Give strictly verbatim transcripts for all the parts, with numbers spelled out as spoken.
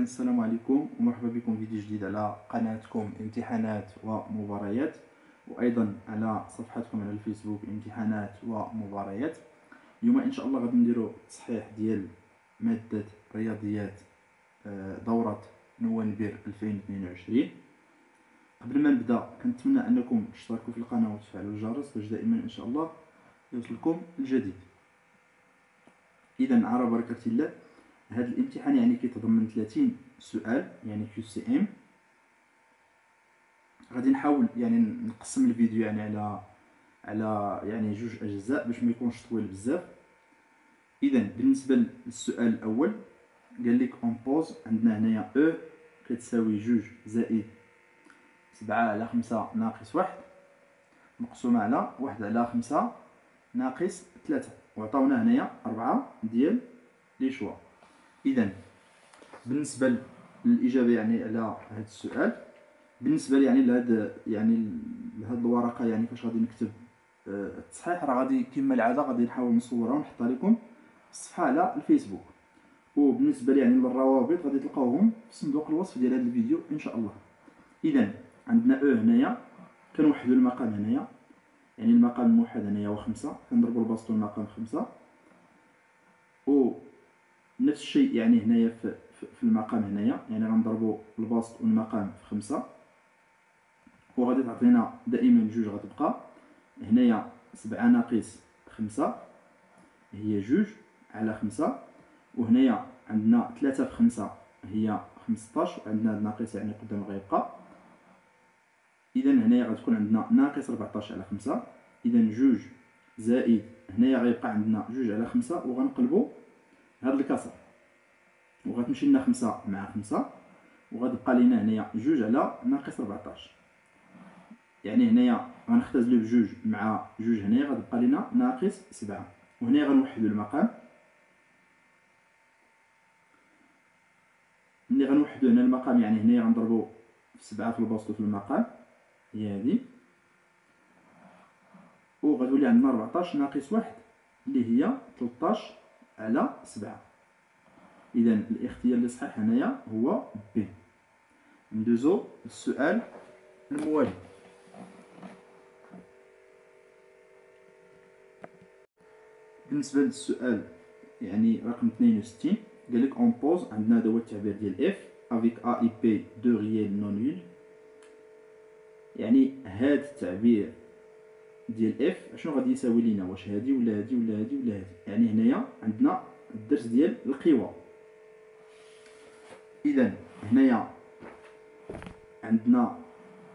السلام عليكم ومرحبا بكم في فيديو جديد على قناتكم امتحانات ومباريات، وايضا على صفحتكم على الفيسبوك امتحانات ومباريات. اليوم ان شاء الله غادي نديرو تصحيح ديال ماده رياضيات دوره نوفمبر ألفين واثنين وعشرين. قبل ما نبدا كنتمنى انكم تشتركوا في القناه وتفعلوا الجرس باش دائما ان شاء الله يوصلكم الجديد. اذا على بركه الله، هذا الامتحان يعني كيتضمن ثلاثين سؤال، يعني كيو سي ام. غادي نحاول يعني نقسم الفيديو يعني على على يعني جوج اجزاء باش ما يكونش طويل بزاف. اذا بالنسبه للسؤال الاول قال لك اون بوز، عندنا هنايا او كتساوي جوج زائد سبعة على خمسة ناقص واحد مقسومه على واحد على خمسة ناقص ثلاثة، وعطاونا هنايا أربعة ديال لي شوا. اذا بالنسبه للاجابه يعني على هذا السؤال، بالنسبه لي يعني لهاد يعني لهاد الورقه، يعني فاش غادي نكتب التصحيح راه غادي كما العاده غادي نحاول نصورها ونحطها لكم في الصفحه على الفيسبوك. وبالنسبه لي يعني للروابط غادي تلقاوهم في صندوق الوصف ديال هذا الفيديو ان شاء الله. اذا عندنا او هنايا كنوحدوا المقام هنايا، يعني المقام الموحد هنايا هو خمسة، كنضربوا البسط والمقام خمسة. و نفس الشيء يعني هنايا في في المقام هنايا، يعني غنضربوا البسط والمقام في خمسة، وغادي تعطينا دائما جوج. غتبقى هنايا سبعة ناقص خمسة هي جوج على خمسة، وهنايا عندنا ثلاثة في خمسة هي خمسطاش، وعندنا هاد ناقص يعني قدام غيبقى. اذا هنايا غتكون عندنا ناقص أربعطاش على خمسة. اذا جوج زائد هنايا غيبقى عندنا جوج على خمسة، وغنقلبوا هاد الكسر وغتمشي لنا خمسة مع خمسة، وغتبقى لينا هنايا جوج على ناقص أربعطاش. يعني هنايا غنختزلو بجوج مع جوج، هنايا غتبقى لينا ناقص سبعة. وهنايا غنوحدو المقام، ملي غنوحدو هنا المقام يعني هنايا غنضربو في سبعة في البسط وفي المقام، هي هادي، وغتولي عندنا أربعطاش ناقص واحد اللي هي تلطاش على سبعة. إذا الاختيار اللي صحيح هنايا هو بي. ندوزو للسؤال الموالي. بالنسبه للسؤال يعني رقم اثنين وستين قال لك اون بوز، عندنا هذا هو التعبير ديال اف افيك ا اي بي دو ريال نون نول. يعني هذا التعبير ديال اف اشنو غادي يساوي لينا؟ واش هادي ولا هادي ولا هادي ولا هادي؟ يعني هنايا عندنا الدرس ديال القوى. اذا هنايا عندنا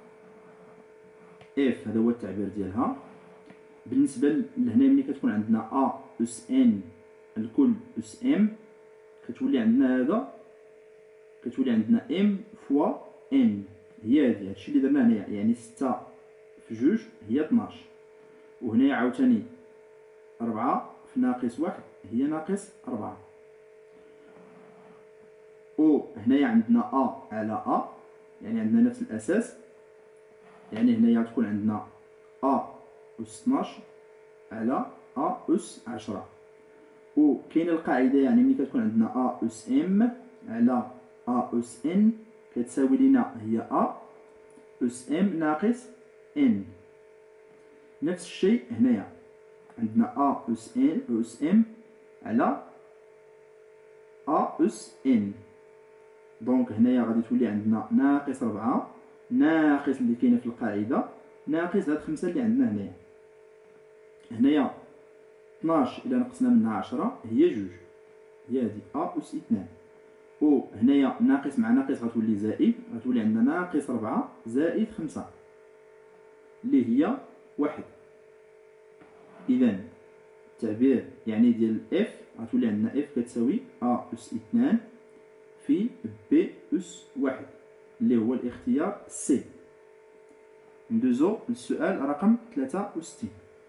اف هذا هو التعبير ديالها. بالنسبه لهنا ملي كتكون عندنا ا اس ان الكل اس ام، كتولي عندنا هذا كتولي عندنا ام فوا ان، هي هادي. هادشي اللي درنا هنايا، يعني ستة في جوج هي اثناش، وهنايا عاوتاني أربعة في ناقص واحد هي ناقص أربعة. وهنايا عندنا ا على ا، يعني عندنا نفس الاساس، يعني هنايا تكون عندنا ا اس اثناش على ا اس عشرة. وكاينه القاعده، يعني ملي كتكون عندنا ا اس ام على ا اس ان كتساوي لينا هي ا اس ام ناقص ان. نفس الشيء هنايا عندنا ا اس ان اس ام على ا اس ان. دونك هنايا غادي تولي عندنا ناقص أربعة ناقص اللي كاينه في القاعده ناقص هاد خمسة اللي عندنا هنايا. هنايا اثناش الا نقصنا منها عشرة هي جوج، هي هادي ا اس اثنان. وهنايا ناقص مع ناقص غتولي زائد، غتولي عندنا ناقص أربعة زائد خمسة اللي هي واحد. اذا التعبير يعني ديال اف غتولي عندنا اف كتساوي ا اس اثنان في بي اس واحد اللي هو الاختيار سي. ندوزو للسؤال رقم ثلاثة وستين.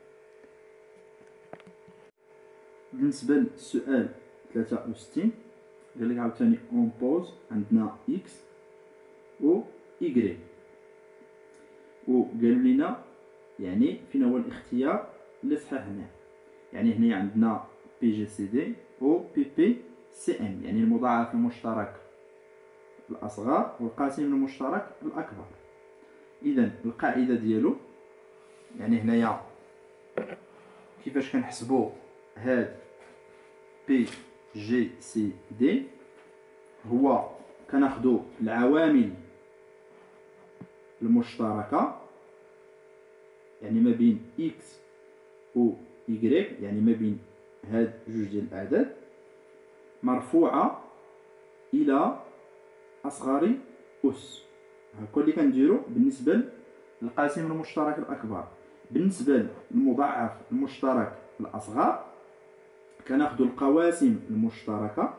بالنسبه للسؤال ثلاثة وستين قال لك عاوتاني اون بوز، عندنا اكس و ايكغيك، وقالوا لنا يعني فين هو الاختيار اللي صحيح هنا. يعني هنا عندنا بي جي سي دي و بي بي سي ام، يعني المضاعف المشترك الأصغر والقاسم المشترك الأكبر. إذا القاعدة ديالو يعني هنايا كيفاش كنحسبو هاد بي جي سي دي، هو كناخدو العوامل المشتركة يعني ما بين إكس و إيكغيك، يعني ما بين هاد جوج ديال الأعداد، مرفوعة إلى أصغر أس. هاكا اللي كنديرو بالنسبة للقاسم المشترك الأكبر. بالنسبة للمضاعف المشترك الأصغر كناخدو القواسم المشتركة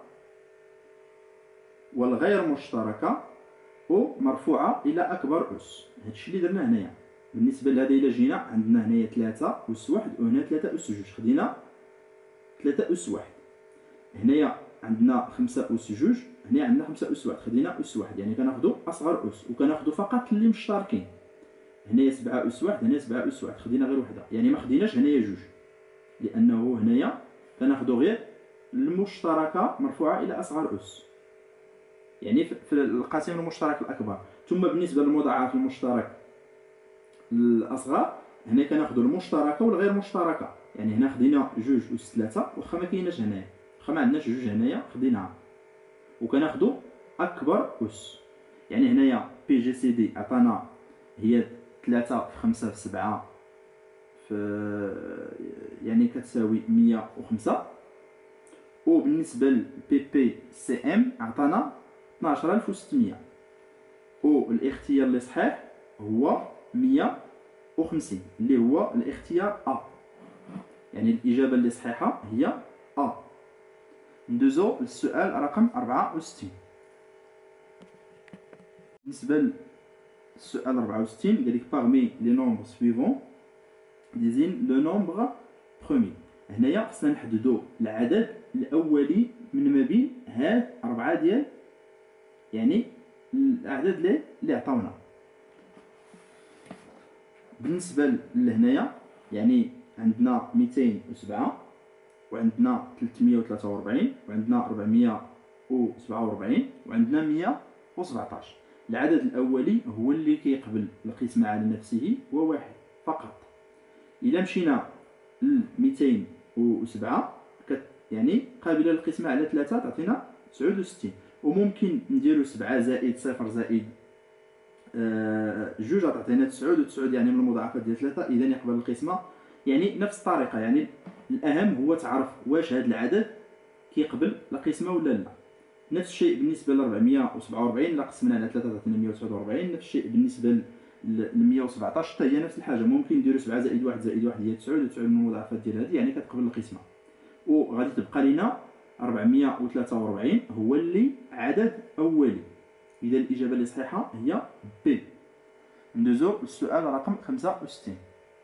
والغير مشتركة ومرفوعة إلى أكبر أس. هادشي اللي درنا هنايا. بالنسبة لهذا إلا جينا عندنا هنايا ثلاثة أس واحد وهنا ثلاثة أس جوج، خدينا ثلاثة أس واحد. هنايا عندنا خمسة أس جوج، هنا عندنا خمسة أس واحد، خدينا أس واحد، يعني كناخدو أصغر أس وكناخدو فقط اللي مشتركين. هنايا سبعة أس واحد، هنا سبعة أس واحد، خدينا غير وحدة، يعني ما خديناش هنايا جوج، لأنه هنايا كناخدو غير المشتركة مرفوعة إلى أصغر أس، يعني في القاسم المشترك الأكبر. ثم بالنسبة للمضاعف المشترك الأصغر هنا كناخدو المشتركة والغير مشتركة، يعني هنا خدينا جوج أس ثلاثة واخا ما كايناش هنايا، واخا ما عندناش جوج هنايا خديناها، وكناخدو أكبر أس. يعني هنايا بي جي سي دي عطانا هي ثلاثة في خمسة في سبعة في يعني كتساوي مية وخمسة. وبالنسبة ل بي بي سي ام عطانا اثناش ألف وستمية، والاختيار اللي صحيح هو مية وخمسين اللي هو الاختيار أ، يعني الإجابة اللي صحيحة هي أ. ندوزو للسؤال رقم أربعة وستين. بالنسبة للسؤال أربعة وستين قالك parmi les nombres suivants désigne le nombre premier. هنايا خصنا نحددو العدد الأولي من ما بين هاد أربعة ديال يعني الأعداد اللي اللي عطاونا. بالنسبة لهنايا يعني عندنا ميتين وسبعة وعندنا ثلاثمية وثلاثة وأربعين وعندنا أربعمية وسبعة وأربعين وعندنا مية وسبعطاش. العدد الأولي هو اللي كيقبل القسمة على نفسه هو واحد فقط. إلا مشينا ل ميتين وسبعة يعني قابلة للقسمة على ثلاثة تعطينا تسعود وستين، وممكن نديرو سبعة زائد صفر زائد آه جوج تعطينا تسعود، وتسعود يعني من المضاعفات ديال ثلاثة، إذا يقبل القسمة. يعني نفس الطريقة، يعني الأهم هو تعرف واش هذا العدد كيقبل القسمة ولا لا. نفس الشيء بالنسبة ل أربعمية وسبعة وأربعين، إلا قسمنا على ثلاثة تعطينا مية وتسعود وأربعين. نفس الشيء بالنسبة ل مية وسبعطاش حتى هي نفس الحاجة، ممكن نديرو سبعة زائد واحد زائد واحد هي تسعود، وتسعود من المضاعفات ديال هذه يعني كتقبل القسمة. وغادي تبقى لينا أربعمية وثلاثة وأربعين هو اللي عدد أولي، إذا الإجابة اللي صحيحة هي بي. ندوزو للسؤال رقم خمسة وستين.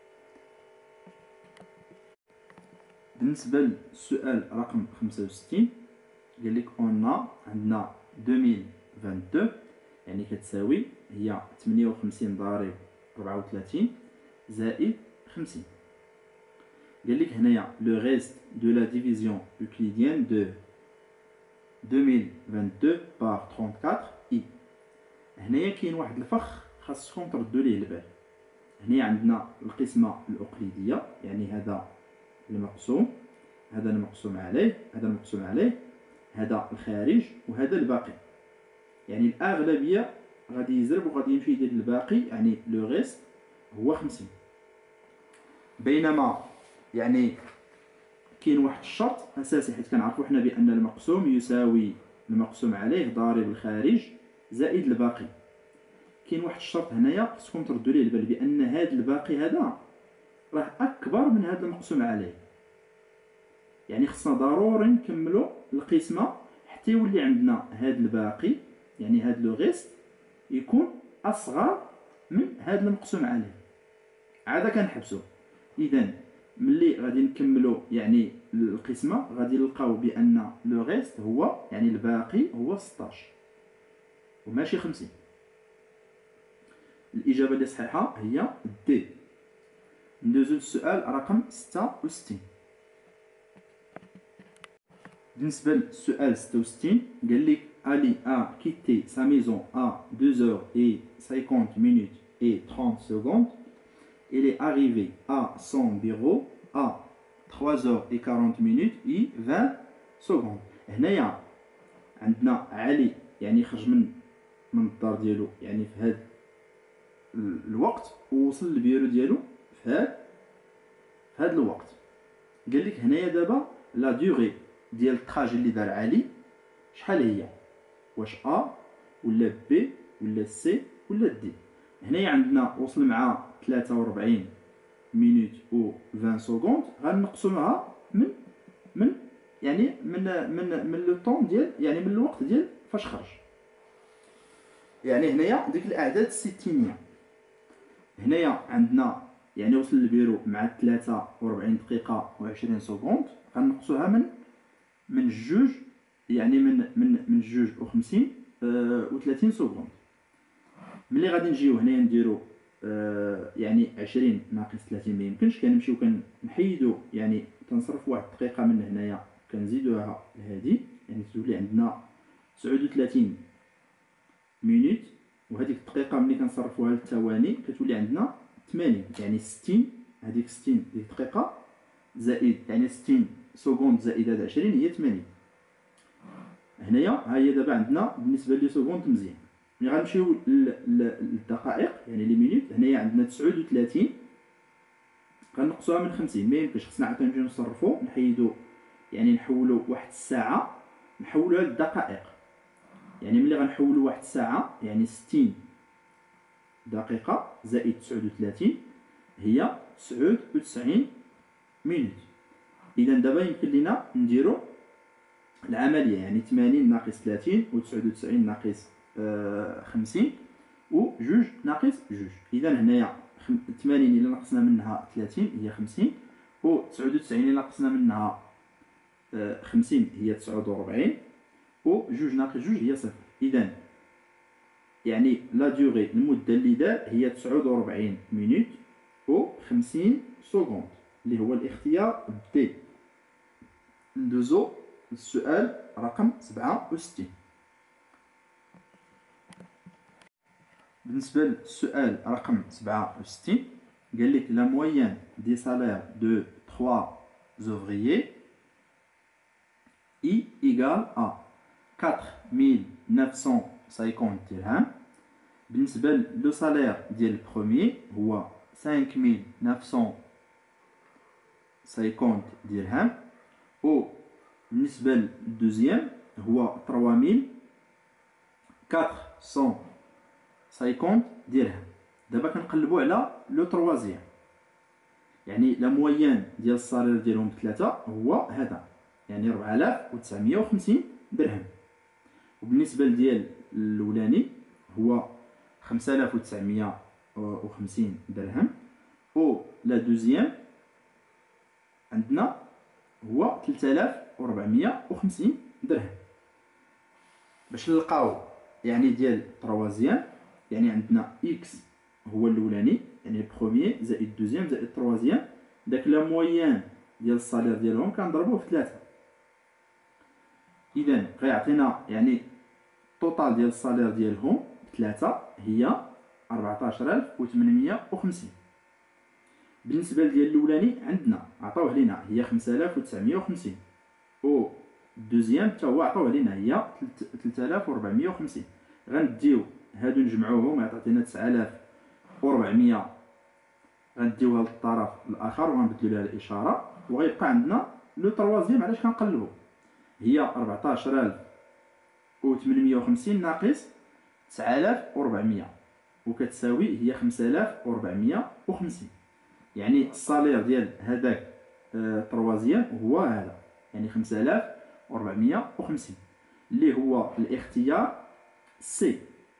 بالنسبة للسؤال رقم خمسة وستين قال لك اون عندنا ألفين واثنين وعشرين يعني كتساوي هي ثمانية وخمسين ضارب أربعة وثلاثين زائد خمسين. قال لك هنايا لو ريست دو لا ديفيزيون يوكليديان دو ألفين واثنين وعشرين بار أربعة وثلاثين اي. هنايا كاين واحد الفخ خاصكم تردوا ليه البال. هنا عندنا القسمة الأقليدية، يعني هذا المقسوم، هذا المقسوم عليه، هذا المقسوم عليه، هذا الخارج، وهذا الباقي. يعني الأغلبية غادي يزرب وغادي يمشي يدير الباقي، يعني لو ريست هو خمسين. بينما يعني كاين واحد الشرط أساسي، حيت كنعرفو حنا بأن المقسوم يساوي المقسوم عليه ضارب الخارج زائد الباقي. كاين واحد الشرط هنايا خصكم تردوا ليه البال، بأن هذا الباقي هذا راه أكبر من هذا المقسوم عليه، يعني خصنا ضروري نكملوا القسمة حتى يولي عندنا هذا الباقي، يعني هذا لو غيست يكون أصغر من هذا المقسوم عليه، عاد كنحبسو. إذا ملي غادي نكملوا يعني القسمة غادي نلقاو بأن لو غيست هو يعني الباقي هو ستاش وماشي خمسين. الإجابة اللي صحيحة هي دي. ندوزو للسؤال رقم ستة وستين. بالنسبة للسؤال ستة وستين قال لك Ali a quitté sa maison à deux heures cinquante minutes et trente secondes. Il est arrivé à son bureau à trois heures quarante minutes et vingt secondes. هنايا عندنا علي يعني خرج من من الدار ديالو يعني في هذا الوقت ووصل للبيرو ديالو في هذا في هذا الوقت. قال لك هنايا دابا لا ديوغي ديال التراجي اللي دار علي شحال هي؟ واش ا ولا بي ولا سي ولا دي؟ هنايا عندنا وصل مع ثلاثة وأربعين مينوت و عشرين سكوند، غنقسمها من من يعني من من من لو طون ديال يعني من الوقت ديال فاش خرج. يعني هنايا ديك الاعداد الستينيه هنايا عندنا يعني وصل للبيرو مع ثلاثة وأربعين دقيقه و عشرين سكوند، غنقصوها من من جوج يعني من من من جوج و خمسين و ثلاثين سكوند. ملي غادي نجيو هنايا نديرو آه يعني عشرين ناقص ثلاثين ما يمكنش، كنمشيو كنحيدو يعني كنصرفو واحد الدقيقه من هنايا كنزيدوها لهادي يعني تولي عندنا تسعود و ثلاثين مينوت، وهذيك الدقيقه ملي كنصرفوها للثواني كتولي عندنا ثمانين يعني ستين. هذيك ستين ديك الدقيقه زائد يعني ستين سكوند زائد هاد عشرين هي ثمانين. هنايا ها هي دابا عندنا بالنسبه لي سكوند مزيان. ملي غنمشيو للدقائق يعني لي مينوت هنايا عندنا تسعود و ثلاثين غنقصوها من خمسين ما يمكنش، خصنا عاد نمشيو نصرفو نحيدو يعني نحولو واحد الساعه نحولوها للدقائق. يعني ملي غنحولو واحد الساعه يعني ستين دقيقه زائد تسعود و ثلاثين هي تسعود و تسعين مينوت. اذا دابا يمكن لينا نديرو العمليه يعني ثمانين ناقص ثلاثين و تسعود و تسعين ناقص آه خمسين و جوج ناقص جوج. اذا هنايا ثمانين الا نقصنا منها ثلاثين هي خمسين، و تسعود و تسعين الا نقصنا منها آه خمسين هي تسعود و أربعين، و جوج ناقص جوج هي صفر. اذا يعني لا ديوغي المده اللي دار هي تسعود و أربعين مينوت و خمسين سكوند اللي هو الاختيار دي. ندوزو السؤال رقم سبعة وستين. بالنسبة للسؤال رقم سبعة وستين قال لك لا مويان دي سالير دو trois ouvriers I égale à quatre mille neuf cent cinquante dirhams. بالنسبة لو سالير ديال البروميي هو cinq mille neuf cent cinquante dirhams، و بالنسبة للدوزيام هو trois mille quatre cent cinquante درهم. دابا كنقلبو على لو تروازيام يعني لا مويان ديال الصالير ديالهم ثلاثة هو هذا يعني أربعة آلاف وتسعمية وخمسين درهم، وبالنسبة ديال الأولاني هو خمسة آلاف وتسعمية وخمسين درهم، و لا دوزيام عندنا هو ثلاثة آلاف وأربعمية وخمسين درهم. باش نلقاو يعني ديال تروازيام يعني عندنا إكس هو الأولاني يعني بروميي زائد دوزيام زائد تروازيام، داك لا مويان ديال الصالير ديالهم كنضربوه في ثلاثة. إذا غيعطينا يعني التوتال ديال الصالير ديالهم ثلاثة هي أربعطاش ألف وثمنمية وخمسين. بالنسبة ديال الأولاني عندنا عطاوه لينا هي خمسة آلاف وتسعمية وخمسين، و الدوزيام حتى هو عطاوه لينا هي ثلاثة آلاف وأربعمية وخمسين. غنديو هادو نجمعوهم يعطينا تسعة آلاف وأربعمية، غنديوها للطرف الآخر وغنبدلو لها الإشارة، وغيبقى عندنا لو تروازيام علاش كنقلبو هي أربعطاش ألف وثمنمية وخمسين ناقص تسعة آلاف وأربعمية وكتساوي هي خمسة آلاف وأربعمية وخمسين. يعني الصالير ديال هذاك التروازيام هو هذا يعني خمسة آلاف وأربعمية وخمسين اللي هو الاختيار سي.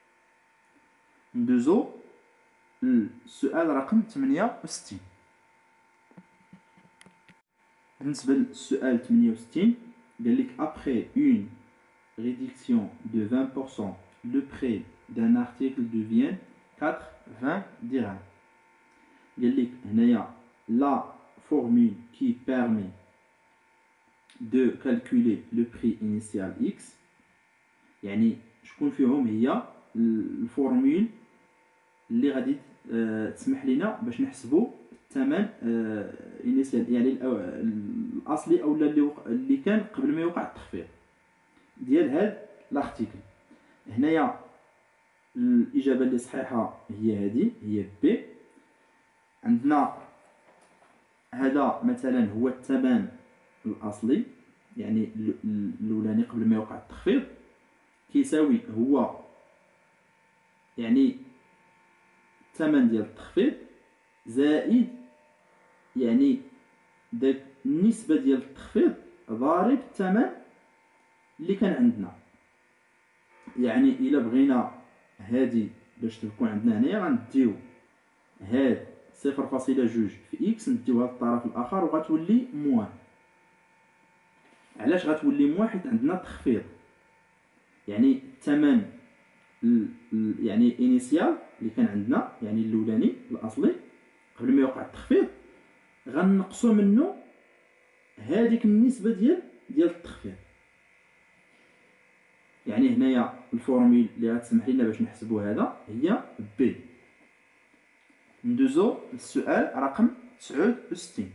ندوزو السؤال رقم ثمانية وستين. بالنسبة للسؤال ثمانية وستين قال لك après une réduction de vingt pour cent le prix d'un article devient quatre-vingts dirhams. قال لك هنايا لا formule qui permet de calculer le prix initial X. يعني شكون فيهم هي الفورمول اللي غادي تسمح لنا باش نحسبوا الثمن انيسيال، يعني الاصلي او اللي كان قبل ما يوقع التخفيض ديال هاد لارتيكل. هنايا الاجابه اللي صحيحه هي هذه، هي بي. عندنا هذا مثلا هو الثمن الاصلي، يعني الاولاني قبل ما يوقع التخفيض، كيساوي هو يعني الثمن ديال التخفيض زائد يعني داك النسبه ديال التخفيض ضارب الثمن اللي كان عندنا. يعني الا بغينا هادي باش تكون عندنا هنايا غنديو هاد صفر فاصلة جوج في اكس نديوها للطرف الاخر وغتولي موان. علاش غتولي موان؟ حيت عندنا تخفيض، يعني الثمن يعني انيسيال اللي كان عندنا، يعني الاولاني الاصلي قبل ما يوقع التخفيض، غنقصوا منه هذيك النسبه ديال ديال التخفيض. يعني هنايا الفورمول اللي غتسمح لنا باش نحسبوا هذا هي بي. ندوزو للسؤال رقم تسعة وستين.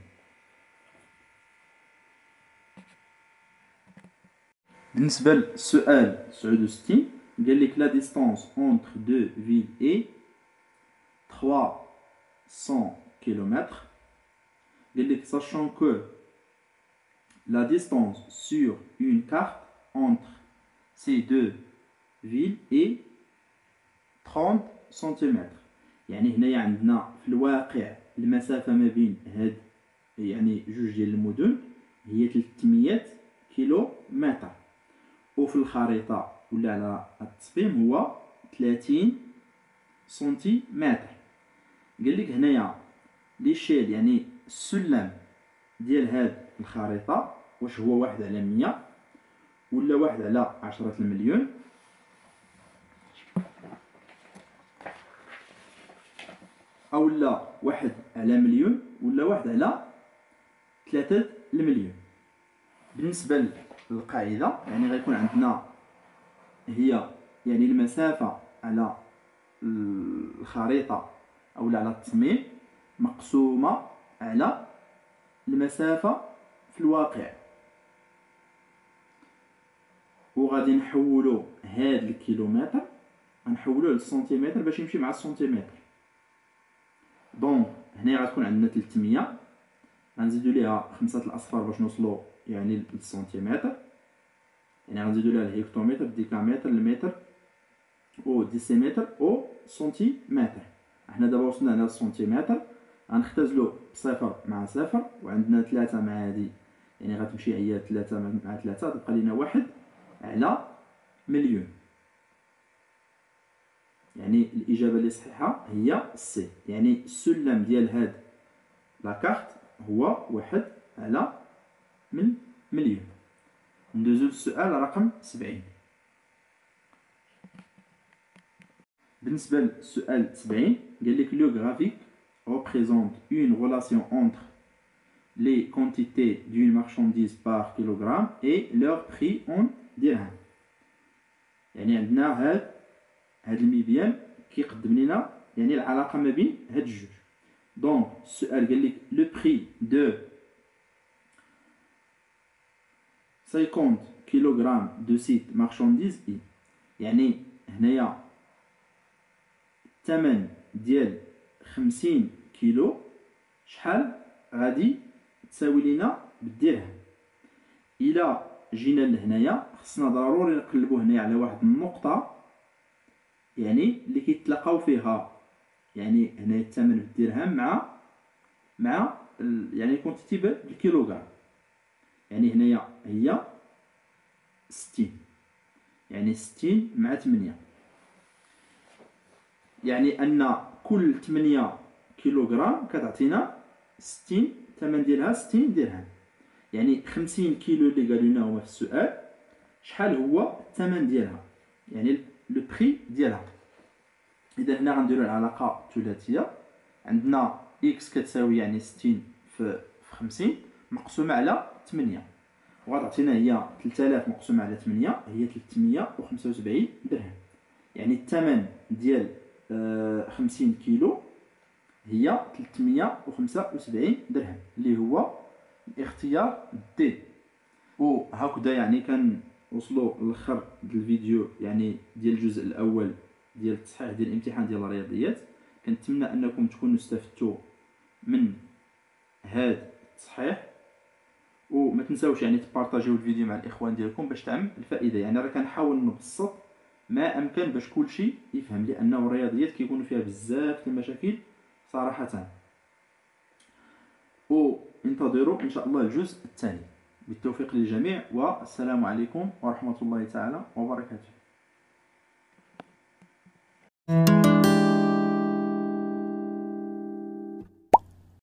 بالنسبه للسؤال تسعة وستين قال لك لا ديستانس اونتر دو فيل اي trois cents kilomètres. قال لك sachant que la distance sur une carte entre ces deux villes est trente centimètres. يعني هنايا عندنا في الواقع المسافة ما بين هاد يعني جوج ديال المدن هي ثلاثمية كيلو متر، وفي الخريطة ولا على التصميم هو ثلاثين سنتيمتر. قال لك هنايا ليشيل يعني السلم ديال هاد الخريطة واش هو واحد على مية ولا واحد على عشرة المليون، او لا واحد على مليون ولا واحد على ثلاثة المليون. بالنسبة للقاعدة يعني غيكون عندنا هي يعني المسافة على الخريطة او على التصميم مقسومة على المسافة في الواقع، وغادي نحولو هاد الكيلومتر غنحولوه للسنتيمتر باش يمشي مع السنتيمتر. دونك هنا غتكون عندنا ثلاثمية، غنزيدو ليها خمسة الاصفار باش نوصلو يعني للسنتيمتر، يعني غنزيدو ليها الهكتومتر، الديكامتر، المتر او ديسيمتر او سنتيمتر. حنا دابا وصلنا على السنتيمتر، غنختزلو صفر مع صفر وعندنا ثلاثة مع هادي، يعني غتمشي هي ثلاثة مع ثلاثة تبقى لينا واحد على مليون. يعني الإجابة اللي صحيحة هي سي، يعني السلم ديال هاد لاكارت هو واحد على من مليون. ندوزو للسؤال رقم سبعين. بالنسبة للسؤال سبعين قال لك لو غرافيك représente une relation entre les quantités d'une marchandise par kilogramme et leur prix en dirham. يعني عندنا هاد هاد الميديان كيقدم لنا يعني العلاقة ما بين هاد الجوج. دونك السؤال قال لك لو بري دو خمسين كيلوغرام دو سيت مارشانديز اي، يعني هنايا الثمن ديال خمسين كيلو شحال غادي تساوي لينا بالدرهم. الى جينا لهنايا خصنا ضروري نقلبو هنايا على واحد النقطه يعني اللي كيتلاقاو فيها، يعني هنا الثمن بالدرهم مع مع يعني كونتيتي بالكيلوغرام. يعني هنايا هي ستين، يعني ستين مع ثمانية، يعني ان كل ثمانية كيلوغرام كتعطينا ستين، الثمن ديالها ستين درهم. يعني خمسين كيلو اللي قالوا لنا هما في السؤال شحال هو الثمن ديالها، يعني لو بري ديالها. اذا هنا غنديروا العلاقه الثلاثيه، عندنا اكس كتساوي يعني ستين في خمسين مقسومه على ثمانية، وغتعطينا هي ثلاثة آلاف مقسوم على ثمانية هي ثلاثمية وخمسة وسبعين درهم. يعني الثمن ديال آه خمسين كيلو هي ثلاثمية وخمسة وسبعين درهم، اللي هو الاختيار دي. وهكذا يعني كنوصلوا للاخر ديال الفيديو، يعني ديال الجزء الاول ديال التصحيح ديال الامتحان ديال الرياضيات. كنتمنى انكم تكونوا استفدتوا من هذا التصحيح، وما تنساوش يعني تبارطاجيو الفيديو مع الاخوان ديالكم باش تعم الفائده. يعني راه كنحاول نبسط ما امكن باش كلشي يفهم، لانه الرياضيات كيكونوا فيها بزاف المشاكل صراحه. وانتظروا ان شاء الله الجزء الثاني. بالتوفيق للجميع، والسلام عليكم ورحمه الله تعالى وبركاته.